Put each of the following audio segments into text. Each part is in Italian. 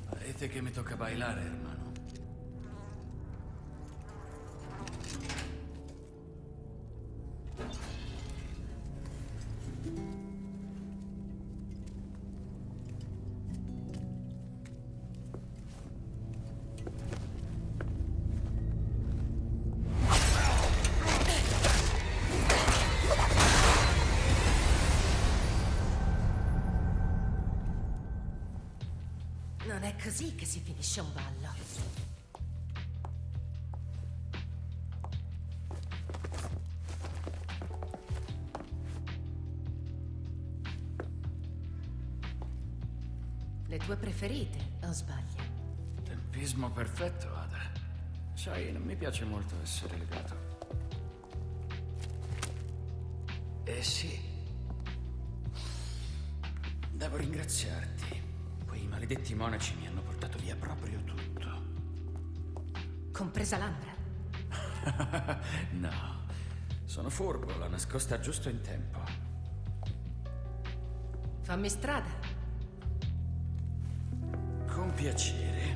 Parece que me toca bailar, hermano. Non è così che si finisce un ballo. Le tue preferite, o sbaglio? Tempismo perfetto, Ada. Sai, non mi piace molto essere legato. Eh sì. Devo ringraziarti. Quei maledetti monaci mi hanno portato via proprio tutto. Compresa l'Ambra? No. Sono furbo, l'ho nascosta giusto in tempo. Fammi strada. Con piacere.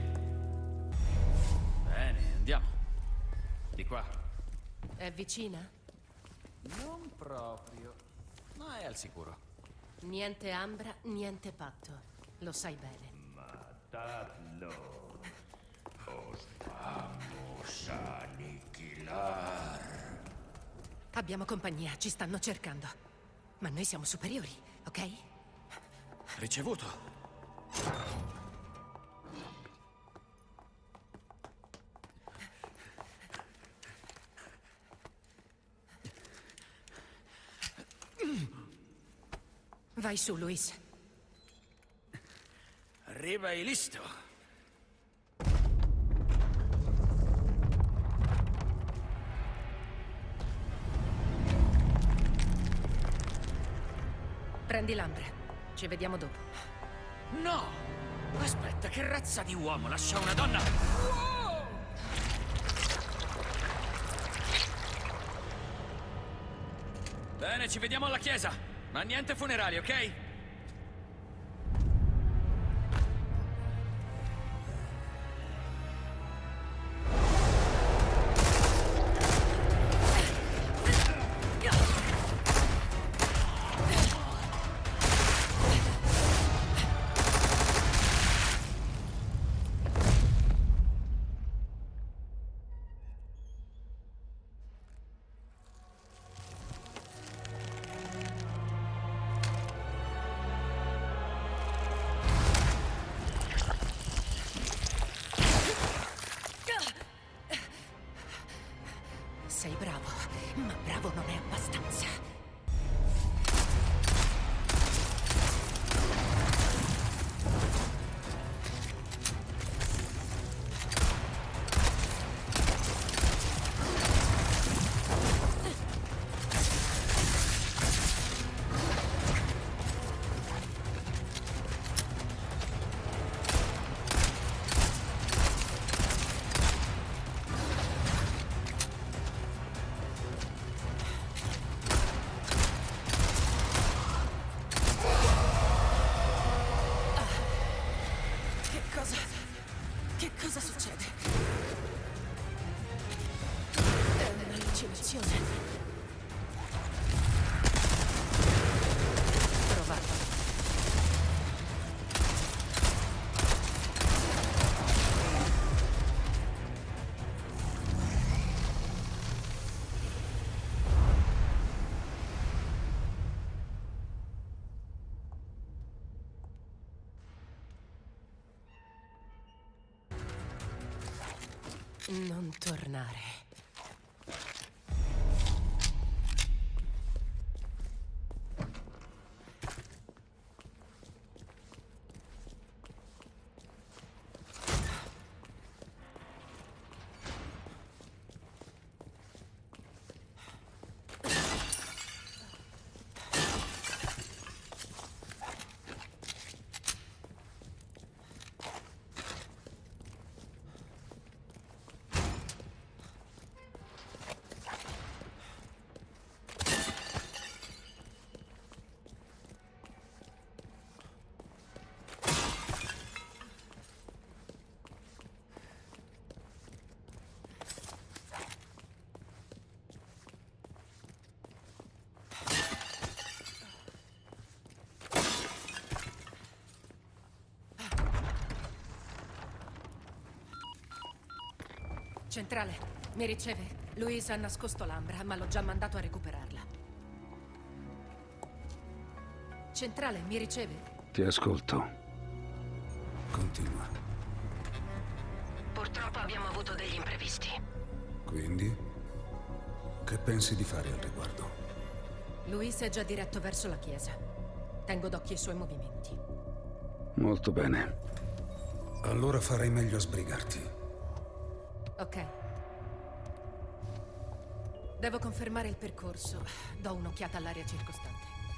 Bene, andiamo. Di qua. È vicina? Non proprio. Ma è al sicuro. Niente Ambra, niente patto. Lo sai bene. Matadlo. Os vamos a aniquilar. Abbiamo compagnia, ci stanno cercando. Ma noi siamo superiori, ok? Ricevuto. Vai su, Luis. Arriva e listo. Prendi l'Ambra. Ci vediamo dopo. No! Aspetta, che razza di uomo lascia una donna? Bene, ci vediamo alla chiesa. Ma niente funerali, ok? Sei bravo, ma bravo non è abbastanza. Che cosa succede? È un'allucinazione. Provato. Non tornare. Centrale, mi riceve? Luis ha nascosto l'Ambra, ma l'ho già mandato a recuperarla. Centrale, mi riceve? Ti ascolto. Continua. Purtroppo abbiamo avuto degli imprevisti. Quindi? Che pensi di fare al riguardo? Luis è già diretto verso la chiesa. Tengo d'occhio i suoi movimenti. Molto bene. Allora farei meglio a sbrigarti. Ok. Devo confermare il percorso. Do un'occhiata all'area circostante.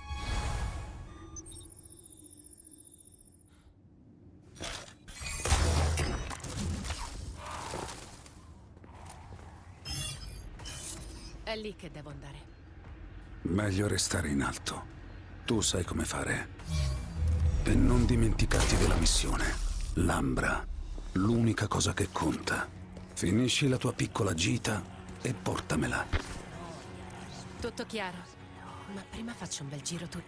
È lì che devo andare. Meglio restare in alto. Tu sai come fare. E non dimenticarti della missione. L'Ambra. L'unica cosa che conta. Finisci la tua piccola gita e portamela. Tutto chiaro. Ma prima faccio un bel giro tu.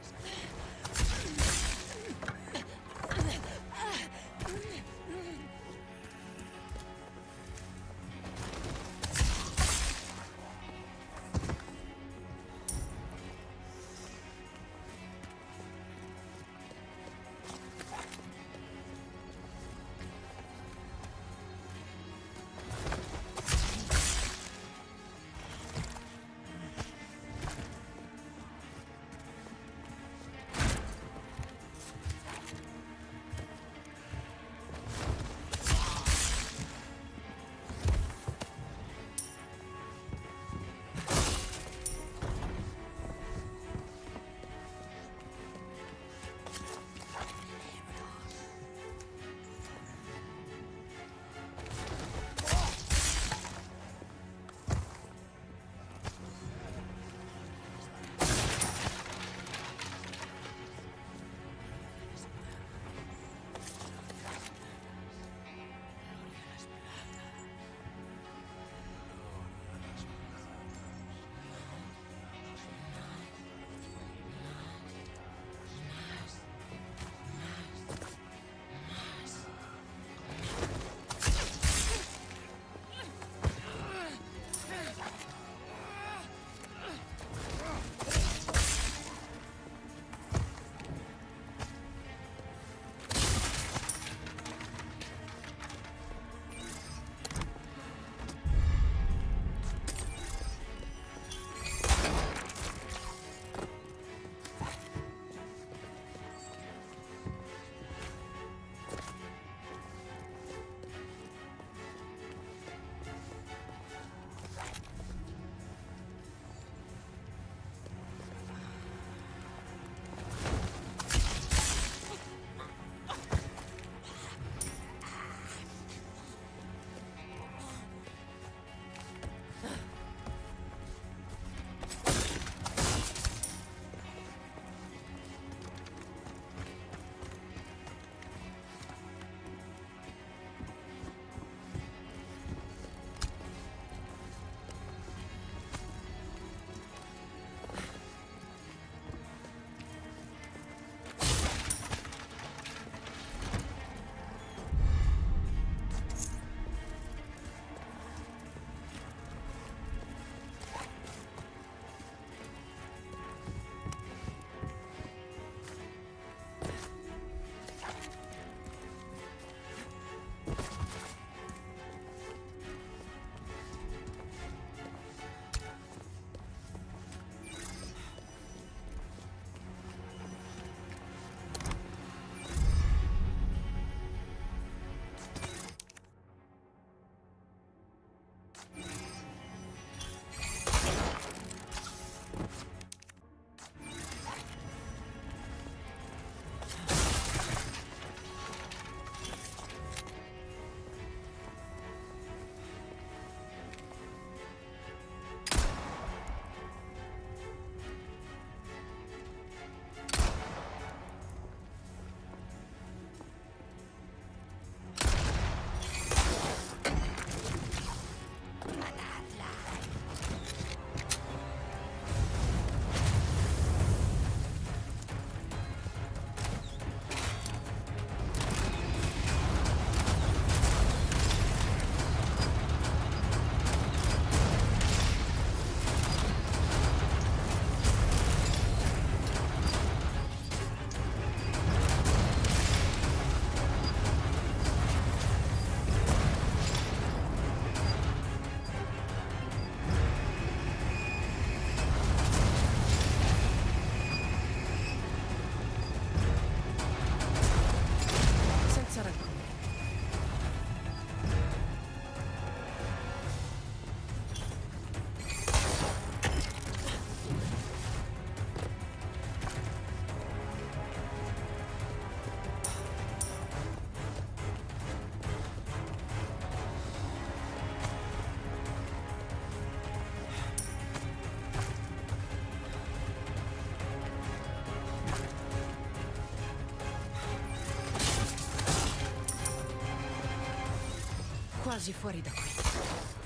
quasi fuori da qui.